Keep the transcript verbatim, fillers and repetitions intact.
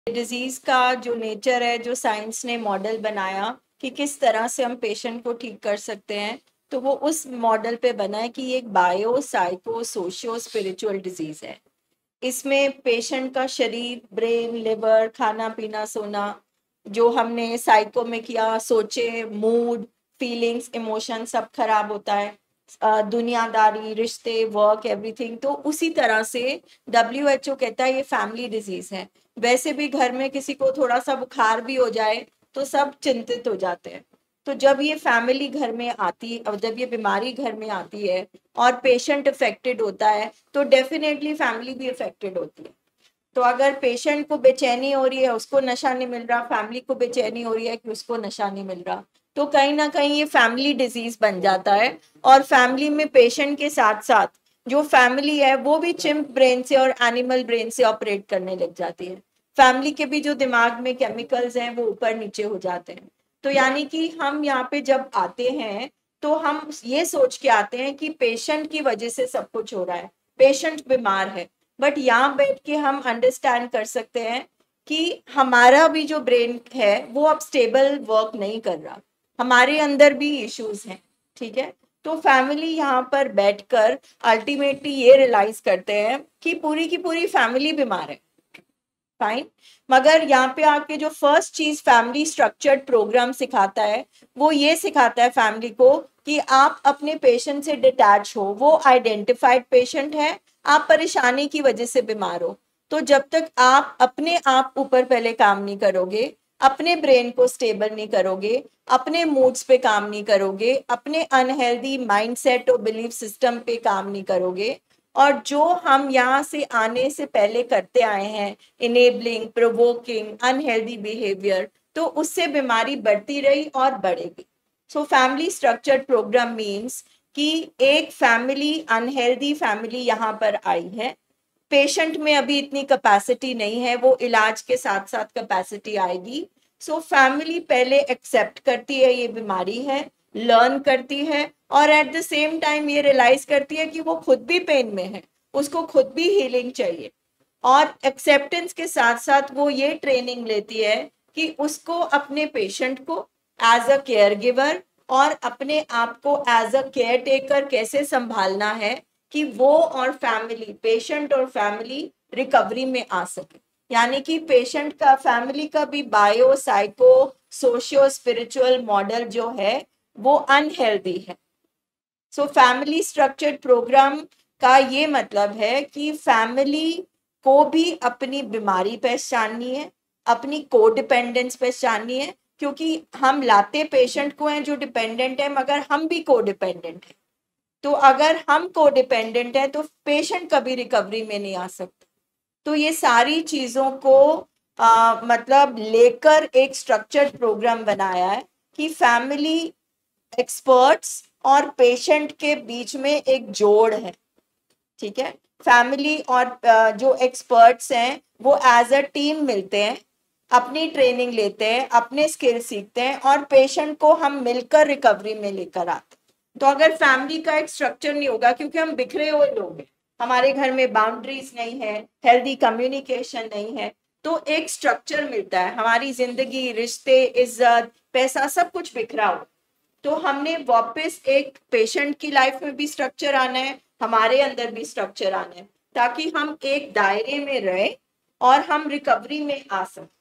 Disease का जो nature है, जो साइंस ने मॉडल बनाया कि किस तरह से हम पेशेंट को ठीक कर सकते हैं, तो वो उस मॉडल पे बना है कि ये एक bio psycho socio spiritual disease है। इसमें पेशेंट का शरीर, ब्रेन, लिवर, खाना पीना, सोना, जो हमने साइको में किया, सोचे, मूड, फीलिंग्स, इमोशन सब खराब होता है, दुनियादारी, रिश्ते, वर्क, एवरीथिंग। तो उसी तरह से डब्ल्यू एच ओ कहता है ये फैमिली डिजीज है। वैसे भी घर में किसी को थोड़ा सा बुखार भी हो जाए तो सब चिंतित हो जाते हैं। तो जब ये फैमिली घर में आती और जब ये बीमारी घर में आती है और पेशेंट अफेक्टेड होता है तो डेफिनेटली फैमिली भी अफेक्टेड होती है। तो अगर पेशेंट को बेचैनी हो रही है, उसको नशा नहीं मिल रहा, फैमिली को बेचैनी हो रही है कि उसको नशा नहीं मिल रहा, तो कहीं ना कहीं ये फैमिली डिजीज बन जाता है। और फैमिली में पेशेंट के साथ साथ जो फैमिली है वो भी चिम्प ब्रेन से और एनिमल ब्रेन से ऑपरेट करने लग जाती है। फैमिली के भी जो दिमाग में केमिकल्स हैं वो ऊपर नीचे हो जाते हैं। तो यानी कि हम यहाँ पे जब आते हैं तो हम ये सोच के आते हैं कि पेशेंट की वजह से सब कुछ हो रहा है, पेशेंट बीमार है। बट यहाँ बैठ के हम अंडरस्टैंड कर सकते हैं कि हमारा भी जो ब्रेन है वो अब स्टेबल वर्क नहीं कर रहा, हमारे अंदर भी इश्यूज हैं। ठीक है, तो फैमिली यहाँ पर बैठकर अल्टीमेटली ये रियलाइज करते हैं कि पूरी की पूरी फैमिली बीमार है। फाइन, मगर यहाँ पे आके जो फर्स्ट चीज फैमिली स्ट्रक्चर्ड प्रोग्राम सिखाता है वो ये सिखाता है फैमिली को कि आप अपने पेशेंट से डिटैच हो। वो आइडेंटिफाइड पेशेंट है, आप परेशानी की वजह से बीमार हो। तो जब तक आप अपने आप ऊपर पहले काम नहीं करोगे, अपने ब्रेन को स्टेबल नहीं करोगे, अपने मूड्स पे काम नहीं करोगे, अपने अनहेल्दी माइंडसेट और बिलीफ सिस्टम पे काम नहीं करोगे, और जो हम यहाँ से आने से पहले करते आए हैं, इनेबलिंग, प्रोवोकिंग, अनहेल्दी बिहेवियर, तो उससे बीमारी बढ़ती रही और बढ़ेगी। So family structured program means कि एक फैमिली, अनहेल्दी फैमिली यहाँ पर आई है, पेशेंट में अभी इतनी कैपेसिटी नहीं है, वो इलाज के साथ साथ कैपेसिटी आएगी। सो फैमिली पहले एक्सेप्ट करती है ये बीमारी है, लर्न करती है, और एट द सेम टाइम ये रियलाइज करती है कि वो खुद भी पेन में है, उसको खुद भी हीलिंग चाहिए। और एक्सेप्टेंस के साथ साथ वो ये ट्रेनिंग लेती है कि उसको अपने पेशेंट को एज अ केयर गिवर और अपने आप को एज अ केयर टेकर कैसे संभालना है कि वो और फैमिली, पेशेंट और फैमिली रिकवरी में आ सके। यानी कि पेशेंट का, फैमिली का भी bio psycho socio spiritual model जो है वो अनहेल्दी है। सो फैमिली स्ट्रक्चर्ड प्रोग्राम का ये मतलब है कि फैमिली को भी अपनी बीमारी पहचाननी है, अपनी कोडिपेंडेंस पहचाननी है, क्योंकि हम लाते पेशेंट को हैं जो डिपेंडेंट है, मगर हम भी कोडिपेंडेंट है। तो अगर हम कोडिपेंडेंट है तो पेशेंट कभी रिकवरी में नहीं आ सकता। तो ये सारी चीजों को आ, मतलब लेकर एक स्ट्रक्चर्ड प्रोग्राम बनाया है कि फैमिली, एक्सपर्ट्स और पेशेंट के बीच में एक जोड़ है। ठीक है, फैमिली और जो एक्सपर्ट्स हैं वो एज अ टीम मिलते हैं, अपनी ट्रेनिंग लेते हैं, अपने स्किल सीखते हैं, और पेशेंट को हम मिलकर रिकवरी में लेकर आते हैं। तो अगर फैमिली का एक स्ट्रक्चर नहीं होगा, क्योंकि हम बिखरे हुए लोग हैं, हमारे घर में बाउंड्रीज नहीं है, हेल्दी कम्युनिकेशन नहीं है, तो एक स्ट्रक्चर मिलता है, हमारी जिंदगी, रिश्ते, इज्जत, पैसा सब कुछ बिखरा हो। तो हमने वापस एक पेशेंट की लाइफ में भी स्ट्रक्चर आना है, हमारे अंदर भी स्ट्रक्चर आना है, ताकि हम एक दायरे में रहें और हम रिकवरी में आ सकें।